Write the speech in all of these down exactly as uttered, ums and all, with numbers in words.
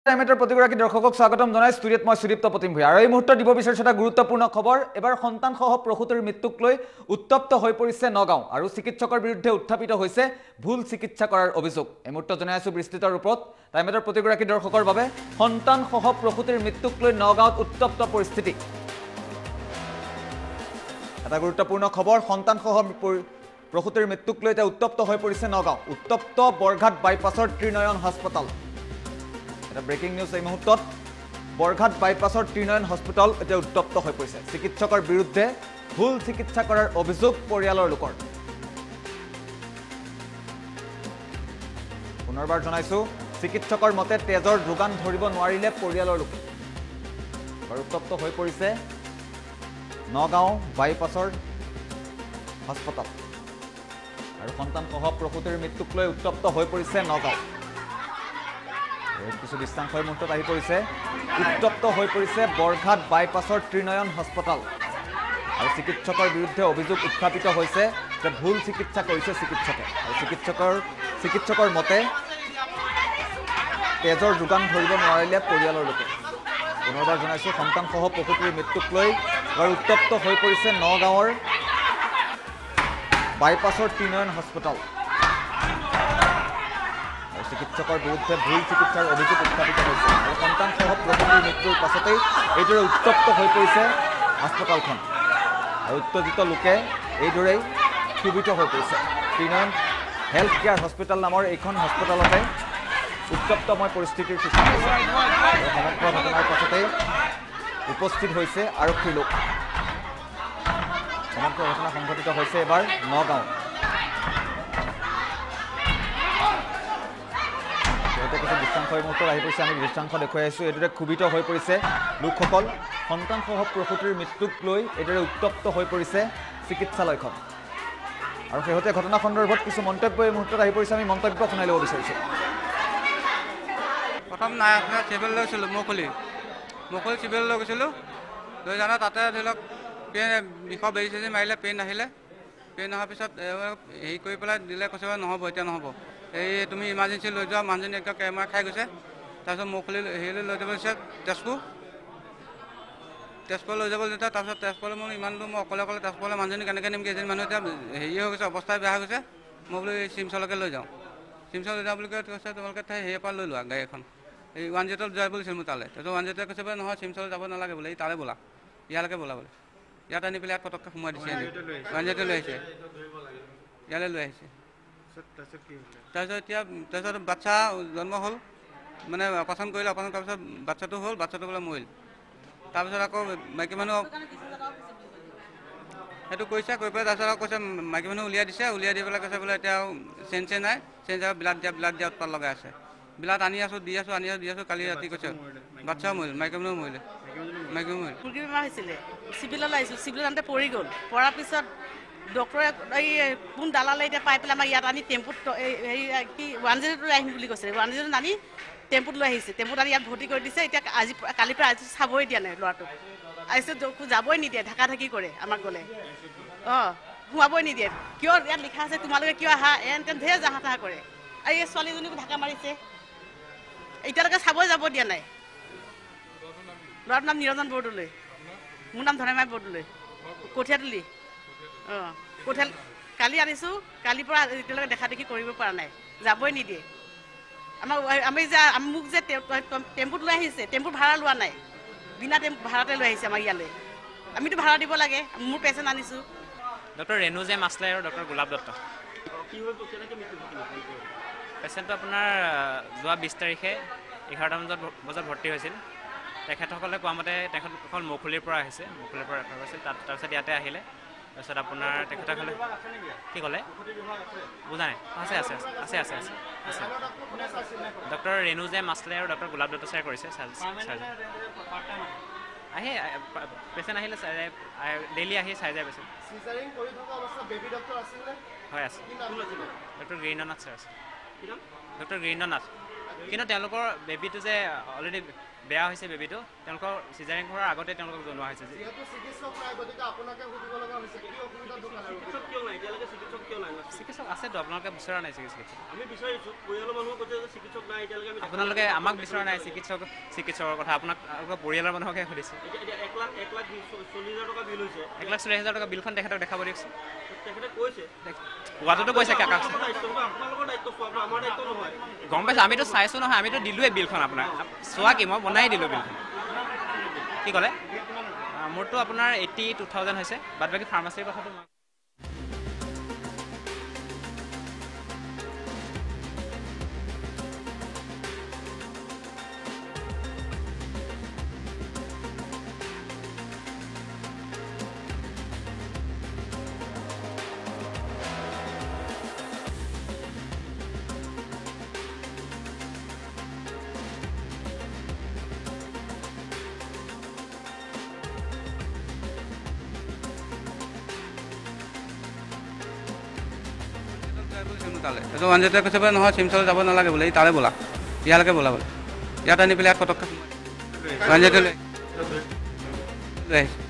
টাইমেটৰ প্ৰতিগৰাকী দৰ্শকক স্বাগতম জনাই ষ্টুডিঅত মই সুদীপ্ত প্ৰতিম ভূঞা আৰু এই মুহূৰ্তত দিব বিচাৰিছো এটা গুৰুত্বপূৰ্ণ খবৰ এবাৰ সন্তানসহ প্ৰসূতিৰ মৃত্যুক লৈ উত্তপ্ত হৈ পৰিছে নগাঁও আৰু চিকিৎসকৰ বিৰুদ্ধে উত্থাপিত হৈছে ভুল চিকিৎসা কৰাৰ অভিযোগ এই মুহূৰ্তত জনাই আছো বিস্তৃত ৰূপত টাইমেটৰ প্ৰতিগৰাকী দৰ্শকৰ বাবে সন্তানসহ প্ৰসূতিৰ মৃত্যুক লৈ নগাঁৱত উত্তপ্ত পৰিস্থিতি এটা গুৰুত্বপূৰ্ণ খবৰ সন্তানসহ প্ৰসূতিৰ মৃত্যুক লৈ এটা উত্তপ্ত হৈ পৰিছে নগাঁও উত্তপ্ত বৰঘাট বাইপাছৰ ত্ৰিনয়ন হাস্পতাল এটা ব্ৰেকিং নিউজ এই মুহূৰ্তত বৰঘাট বাইপাছৰ ত্ৰিনয়ন হস্পিটাল এতিয়া উত্তপ্ত হৈ পৰিছে চিকিৎসকৰ বিৰুদ্ধে ভুল চিকিৎসা কৰাৰ অভিযোগ পৰিয়ালৰ লোকৰ পুনৰবাৰ জনাইছো চিকিৎসকৰ মতে তেজৰ যোগান ধৰিব নোৱাৰিলে পৰিয়ালৰ লোকে আৰু উত্তপ্ত হৈ পৰিছে নগাঁও বাইপাছৰ হস্পিটাল আৰু সন্তানসহ প্ৰসূতিৰ মৃত্যুক লৈ উত্তপ্ত হৈ পৰিছে নগাঁও কিছু দৃশ্যাংশৰ মুহূৰ্তত আহি পৰিছে উত্তপ্ত হৈ পৰিছে বৰঘাট বাইপাছৰ ত্ৰিনয়ন হস্পিটাল আৰু চিকিৎসকৰ বিৰুদ্ধে অভিযোগ উত্থাপিত হৈছে যে ভুল চিকিৎসা কৰিছে চিকিৎসকে আৰু চিকিৎসকৰ চিকিৎসকৰ মতে তেজৰ যোগান ধৰিব নোৱাৰিলে পৰিয়ালৰ লোকে পুনৰবাৰ জনাইছোঁ সন্তানসহ প্ৰসূতিৰ মৃত্যুক লৈ আৰু উত্তপ্ত হৈ পৰিছে নগাঁৱৰ বাইপাছৰ ত্ৰিনয়ন হস্পিটাল চিকিৎসকৰ বিৰুদ্ধে ভুল চিকিৎসাৰ অভিযোগ উত্থাপিত হৈছে আৰু সন্তানসহ প্ৰসূতিৰ মৃত্যুৰ পাছতেই এইদৰে উত্তপ্ত হৈ পৰিছে হাস্পতালখন আৰু উত্তেজিত লোকে এইদৰেই ক্ষোভিত হৈ পৰিছে ত্ৰিনয়ন হেল্থ কেয়াৰ হস্পিটেল নামৰ এইখন হস্পিটেলতে উত্তপ্তময় পৰিস্থিতিৰ সৃষ্টি হৈছে আৰু সমগ্ৰ ঘটনাৰ পাছতেই উপস্থিত হৈছে আৰক্ষীৰ লোক সমগ্ৰ ঘটনা সংঘটিত হৈছে এবাৰ নগাঁও কিছু দৃশ্যাংশৰ মুহূৰ্তত আহি পৰিছে আমি দৃশ্যাংশ দেখুৱাই আছোঁ এইদৰে ক্ষোভিত হৈ পৰিছে লোকসকল সন্তানসহ প্ৰসূতিৰ মৃত্যুক লৈ এইদৰে উত্তপ্ত হৈ পৰিছে চিকিৎসালয়খন আৰু শেহতীয়া ঘটনা সন্দৰ্ভত কিছু মন্তব্য এই মুহূৰ্তত আহি পৰিছে আমি মন্তব্য শুনাই ল'ব বিচাৰিছোঁ প্ৰথম নাই চিভিল লৈছিলোঁ মৌখুলি মৌখুলি চিভিল লৈ গৈছিলোঁ লৈ যাওঁতে তাতে ধৰি লওক পেইন বিষৰ বেজি চেজি মাৰিলে পেইন আহিলে পেইন অহাৰ পিছত হেৰি কৰি পেলাই দিলে কৈছে নহ'ব এতিয়া নহ'ব এই তুমি ইমাৰ্জেঞ্চি লৈ যোৱা মানুহজনী একদম কেমেৰা খাই গৈছে তাৰপিছত মৌখুলি হেৰিলৈ লৈ যাব দিছে তেজপুৰ তেজপুৰ লৈ যাব দিছে তাৰপিছত তেজপুৰলৈ মই ইমান দূৰ মই অকলে অকলে তেজপুৰলৈ মানুহজনী কেনেকৈ নিমগৈ এজনী মানুহ এতিয়া হেৰি হৈ গৈছে অৱস্থাই বেয়া হৈ গৈছে মই বোলো এই চিমছলৈকে লৈ যাওঁ চিমছৰ লৈ যাওঁ বুলি কৈ কৈছে তোমালোকে হেৰিৰ পৰা লৈ লোৱা গাড়ী এখন এই ওৱান জিৰ'ত যোৱা বুলিছিল মোৰ তালৈ তাৰপিছত ওৱান জিৰ'তে কৈছে বোলে নহয় চিমছলৈ যাব নালাগে বোলে এই তালৈ বোলা ইয়ালৈকে বোলা বোলে ইয়াত আনি পেলাই ইয়াত পটককৈ সোমাই দিছে ওৱান জিৰ'তে লৈ আহিছে ইয়ালৈ লৈ আহিছে তাৰপিছত এতিয়া তাৰপিছত বাচ্চা জন্ম হ'ল মানে অপাৰেশ্যন কৰিলে অপাৰেশ্যন কৰাৰ পিছত বাচ্চাটো হ'ল বাচ্চাটো বোলে মৰিল তাৰপিছত আকৌ মাইকী মানুহ সেইটো কৈছে কৈ পেলাই তাৰপিছত আকৌ কৈছে মাইকী মানুহ উলিয়াই দিছে উলিয়াই দি পেলাই কৈছে বোলে এতিয়া চেঞ্জ চেঞ্জ নাই চেঞ্জ আৰু বিলাট দিয়া বিলাট দিয়া উৎপাত লগাই আছে বিলাট আনি আছোঁ দি আছোঁ আনি আছোঁ দি আছোঁ কালি ৰাতি কৈছে বাচ্চাও মৰিল মাইকী মানুহ মৰিলে মাইকী মৰিল মুৰ্গী বেমাৰ হৈছিলে চিভিললৈ আহিছোঁ চিভিলত আনতে পৰি গ'ল পৰাৰ পিছত ডক্টৰে এই কোন দালালে এতিয়া পাই পেলাই আমাৰ ইয়াত আনি টেম্পুত হেৰি কি ওৱান জিৰ'টো আহিম বুলি কৈছে ওৱান জিৰ'ত আনি টেম্পুত লৈ আহিছে টেম্পুত আনি ইয়াত ভৰ্তি কৰি দিছে এতিয়া আজি কালিৰ পৰা আজি চাবই দিয়া নাই ল'ৰাটোক আহিছে যাবই নিদিয়ে ঢাকা ঢাকি কৰে আমাক গ'লে অঁ সোমাবই নিদিয়ে কিয় ইয়াত লিখা আছে তোমালোকে কিয় আহা এন তেন ঢেৰ জাহা তাহা কৰে আৰু এই ছোৱালীজনীকো ঢাকা মাৰিছে এতিয়ালৈকে চাবই যাব দিয়া নাই ল'ৰাটোৰ নাম নিৰঞ্জন বৰদলৈ মোৰ নাম ধনেমাই বৰদলৈ কঠীয়াতলি অঁ কঠীয়া কালি আনিছোঁ কালিৰ পৰা এতিয়ালৈকে দেখা দেখি কৰিব পৰা নাই যাবই নিদিয়ে আমাক আমি যে মোক যে টেম্পুত লৈ আহিছে টেম্পুত ভাড়া লোৱা নাই বিনা টেম্পু ভাড়াতে লৈ আহিছে আমাক ইয়ালৈ আমিতো ভাড়া দিব লাগে মোৰ পেচেণ্ট আনিছোঁ ডক্টৰ ৰেণু জে মাছলাই আৰু ডক্টৰ গোলাপ দত্ত পেচেণ্টটো আপোনাৰ যোৱা বিছ তাৰিখে এঘাৰটামান বজাত বজাত ভৰ্তি হৈছিল তেখেতসকলে কোৱা মতে তেখেতসকল মৌখুলিৰ পৰা আহিছে মৌখুলিৰ পৰা ৰেফাৰ কৰিছিল তাত তাৰপিছত ইয়াতে আহিলে তাৰপিছত আপোনাৰ তেখেতসকলে কি ক'লে বুজা নাই আছে আছে আছে আছে আছে আছে ডক্টৰ ৰেণু জে মাছলাই আৰু ডক্টৰ গোলাপ দত্ত ছাৰে কৰিছে আহে পেচেণ্ট আহিলে ডেইলি আহি চাই যায় পেচেণ্ট হয় আছে ডক্টৰ গিৰীন্দ্ৰনাথ ছাৰ আছে ডক্টৰ গিৰীন্দ্ৰনাথ কিন্তু তেওঁলোকৰ বেবীটো যে অলৰেডি বেয়া হৈছে বেবীটো তেওঁলোকৰ চিজাৰিং হোৱাৰ আগতে তেওঁলোকক জনোৱা হৈছে যে চিকিৎসক আছেতো আপোনালোকে বিচৰা নাই চিকিৎসক আপোনালোকে আমাক বিচৰা নাই চিকিৎসক চিকিৎসকৰ কথা আপোনাক পৰিয়ালৰ মানুহকে সুধিছে এক লাখ চল্লিছ হাজাৰ টকা বিলখন তেখেতক দেখাব দিয়কচোন কোৱাটোতো কৈছে কাকাক গম পাইছোঁ আমিতো চাইছোঁ নহয় আমিতো দিলোঁৱে বিলখন আপোনাক চোৱা কি মই বনাই দিলোঁ বিলখন কি ক'লে মোৰতো আপোনাৰ এইটি টু থাউজেণ্ড হৈছে বাদ বাকী ফাৰ্মাচীৰ কথাটো মই তালে তাৰপিছত ওৱান জিৰ' কৈছে বোলে নহয় চিমচলৈ যাব নালাগে বোলে এই তালৈ বোলা ইয়ালৈকে বোলা বোলে ইয়াত আনি পেলাই ইয়াত পটককৈ ওৱান জিৰ' লৈ লৈ আহিছে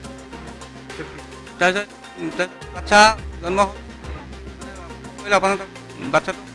তাৰপিছত বাচ্ছা জন্ম কৰিলে আপোনাৰ বাচ্ছাটো